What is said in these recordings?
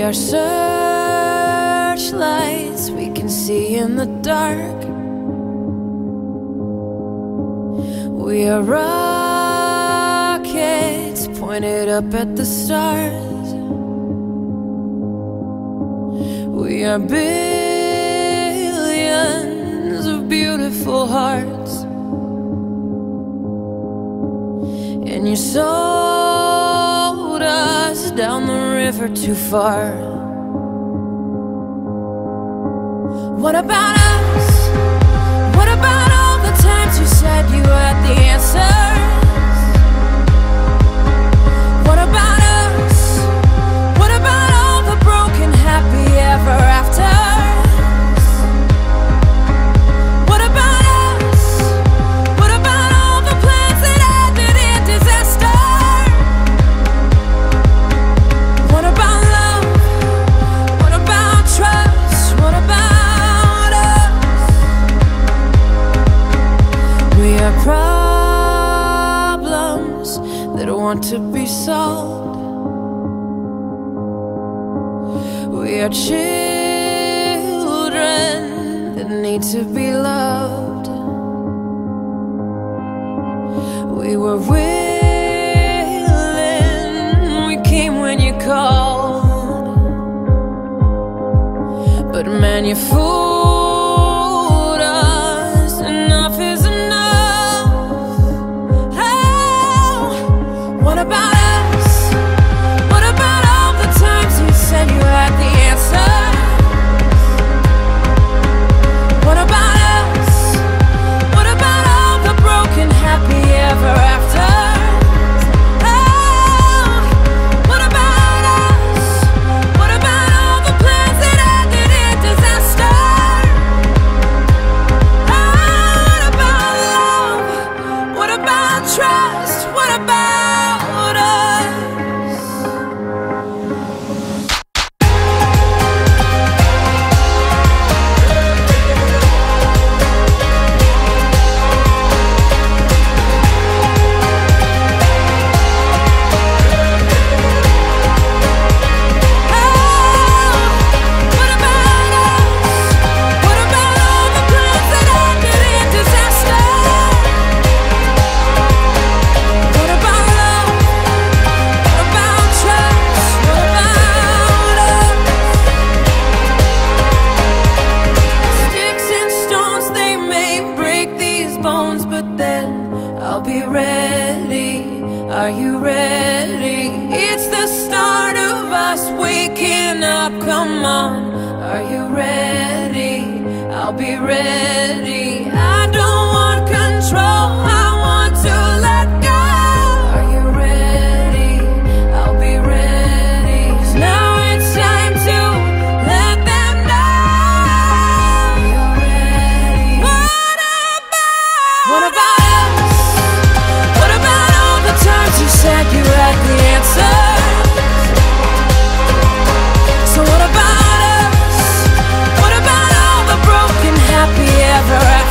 are searchlights we can see in the dark. We are rockets pointed up at the stars. We are billions of beautiful hearts, and you sold us down the river too far. What about us? What about all the times you said you had the answers? What about us? What about all the broken happy ever afters? What about us? What about all the plans that ended in disaster? What about love? What about trust? What about us? We are problems that want to be solved. We are children that need to be loved. We were willing, we came when you called, but man, you fooled us. Enough is enough. Oh, what about us? What about all the times you said you had the answers? What about us? What about all the broken happy ever afters? Oh, what about us? What about all the plans that ended in disaster? Oh, what about love? What about trust? What about us? What about us? What about all the plans that ended in disaster? What about love? What about trust? What about us? Sticks and stones, they may break these bones, but then I'll be ready. Are you ready? It's the start of us waking up. Come on, are you ready? I'll be ready. I don't want control, I want to let go. Are you ready? I'll be ready. 'Cause now it's time to let them know you're ready. What about us? What about all the times you said you had the answers? So what about us? What about all the broken happy ever after?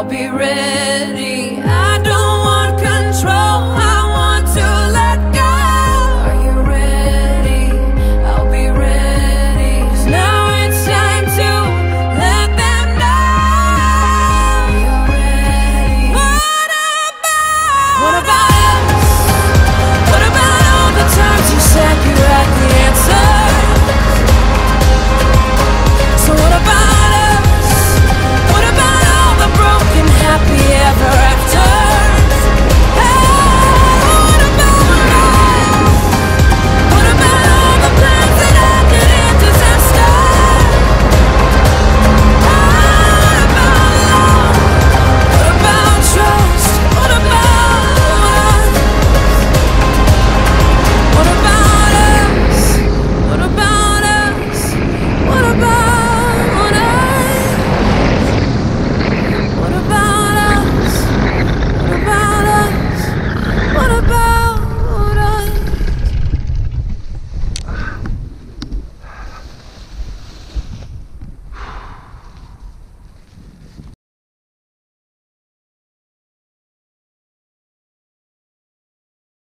I'll be ready.